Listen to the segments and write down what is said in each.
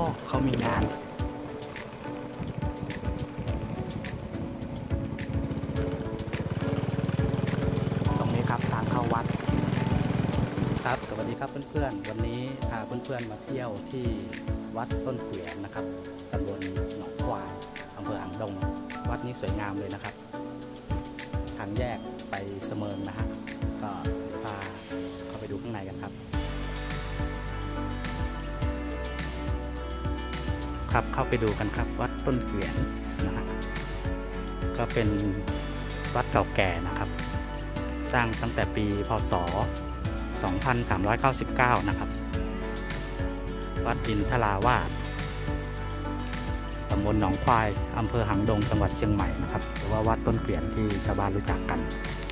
เขามีงานตรงนี้ครับทางเข้าวัดครับสวัสดีครับเพื่อนๆวันนี้พาเพื่อนๆมาเที่ยวที่วัดต้นเกวียนนะครับตำบลหนองควายอำเภอหางดงวัดนี้สวยงามเลยนะครับทางแยกไปเสมิงนะฮะก็เดี๋ยวพาเข้าไปดูข้างในกันครับเข้าไปดูกันครับวัดต้นเกวียนนะฮะก็เป็นวัดเก่าแก่นะครับสร้างตั้งแต่ปีพ.ศ. 2399นะครับวัดอินทราวาสตำบลหนองควายอำเภอหางดงจังหวัดเชียงใหม่นะครับหรือว่าวัดต้นเกวียนที่ชาวบ้านรู้จักกัน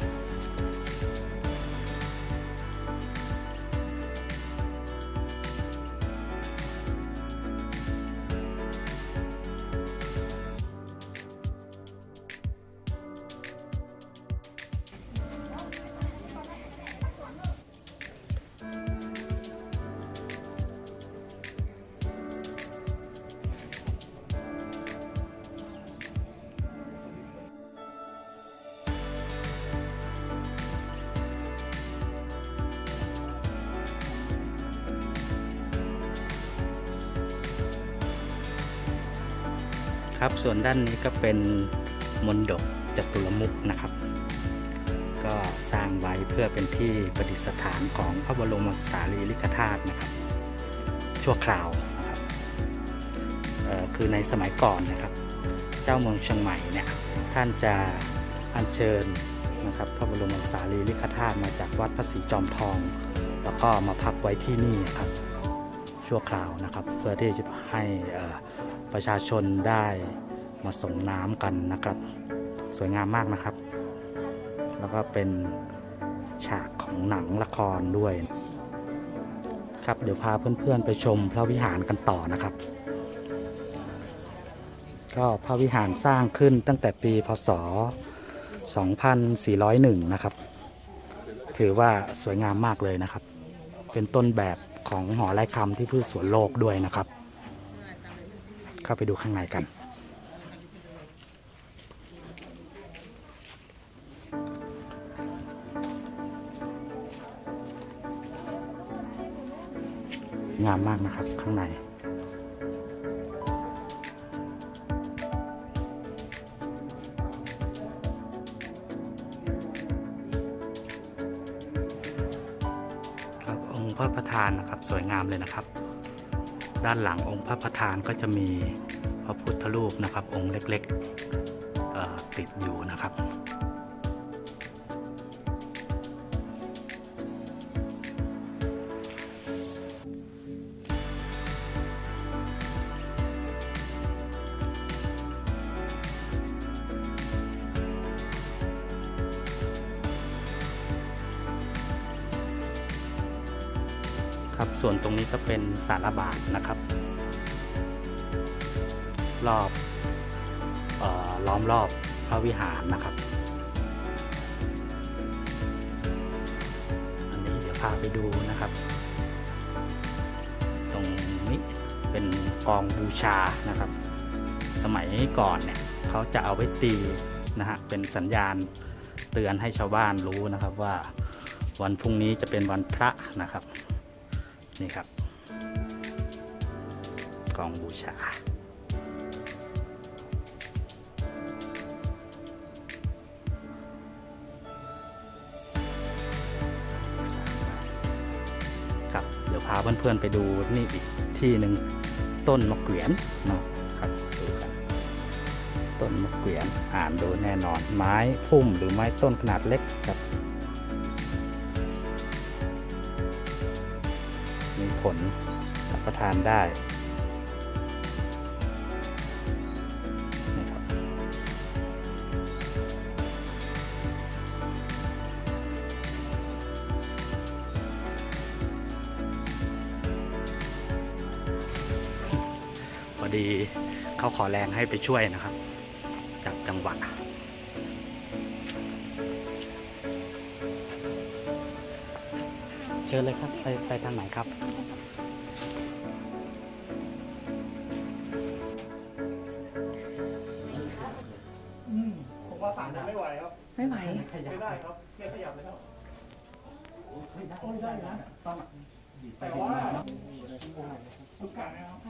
ครับส่วนด้านนี้ก็เป็นมณฑปจตุรมุขนะครับก็สร้างไว้เพื่อเป็นที่ประดิษฐานของพระบรมสารีริกธาตุนะครับชั่วคราวนะครับคือในสมัยก่อนนะครับเจ้าเมืองเชียงใหม่เนี่ยท่านจะอัญเชิญนะครับพระบรมสารีริกธาตุมาจากวัดพระศรีจอมทองแล้วก็มาพักไว้ที่นี่ครับชั่วคราวนะครับเพื่อที่จะให้ประชาชนได้มาส่งน้ำกันนะครับสวยงามมากนะครับแล้วก็เป็นฉากของหนังละครด้วยครับเดี๋ยวพาเพื่อนๆไปชมพระวิหารกันต่อนะครับก็พระวิหารสร้างขึ้นตั้งแต่ปีพ.ศ. 2401นะครับถือว่าสวยงามมากเลยนะครับเป็นต้นแบบของหอไร่คำที่พืชสวนโลกด้วยนะครับเข้าไปดูข้างในกันงามมากนะครับข้างในครับองค์พระประธานนะครับสวยงามเลยนะครับด้านหลังองค์พระประธานก็จะมีพระพุทธรูปนะครับองค์เล็กๆติดอยู่นะครับส่วนตรงนี้ก็เป็นศาลาบาทนะครับล้อมรอบพระวิหารนะครับอันนี้เดี๋ยวพาไปดูนะครับตรงนี้เป็นกองบูชานะครับสมัยก่อนเนี่ยเขาจะเอาไว้ตีนะฮะเป็นสัญญาณเตือนให้ชาวบ้านรู้นะครับว่าวันพรุ่งนี้จะเป็นวันพระนะครับนี่ครับกองบูชาครับเดี๋ยวพาเพื่อนๆไปดูนี่อีกที่หนึ่งต้นมะเกวียนนะครับดูกันต้นมะเกวียนอ่านดูแน่นอนไม้พุ่มหรือไม้ต้นขนาดเล็กครับมีผลรับประทานได้นะครับพอดีเขาขอแรงให้ไปช่วยนะครับจากจังหวัดเชิญเลยครับไปทางไหนครับไม่ไหวครับไม่ไหวไม่ได้ครับแค่ขยับเลยครับไม่ได้นะแต่ว่าทุกการนะครับ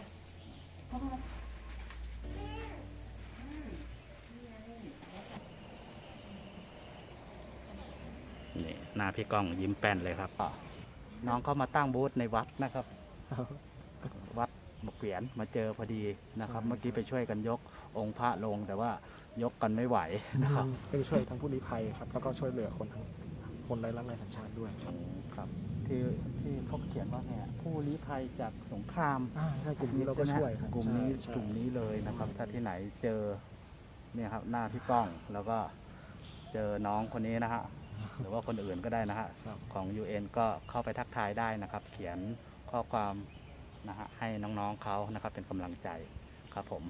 นี่หน้าพี่ก้องยิ้มแป้นเลยครับน้องเขามาตั้งบูธในวัดนะครับ วัดบกเขียนมาเจอพอดีนะครับ เมื่อกี้ไปช่วยกันยกองค์พระลงแต่ว่ายกกันไม่ไหวนะครับไปช่วยทั้งผู้ลี้ภัยครับแล้วก็ช่วยเหลือคนไร้รักไร้สัญชาติด้วยครับที่เขาเขียนว่าไงผู้ลี้ภัยจากสงครามใช่กลุ่มนี้เราก็ช่วยกลุ่มนี้เลยนะครับถ้าที่ไหนเจอเนี่ยครับหน้าพี่ก้องแล้วก็เจอน้องคนนี้นะฮะหรือว่าคนอื่นก็ได้นะฮะของ UN ก็เข้าไปทักทายได้นะครับเขียนข้อความนะฮะให้น้องๆเขานะครับเป็นกำลังใจครับผม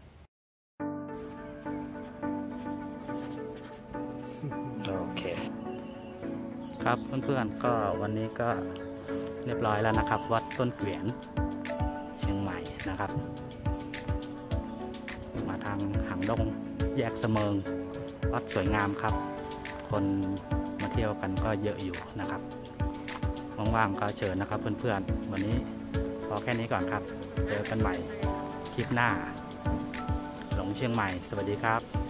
โอเคครับเพื่อนๆก็วันนี้ก็เรียบร้อยแล้วนะครับวัดต้นเกวียนเชียงใหม่นะครับมาทางหางดงแยกเสมิงวัดสวยงามครับคนมาเที่ยวกันก็เยอะอยู่นะครับว่างๆก็เชิญนะครับเพื่อนๆวันนี้พอแค่นี้ก่อนครับเจอกันใหม่คลิปหน้าหลงเชียงใหม่สวัสดีครับ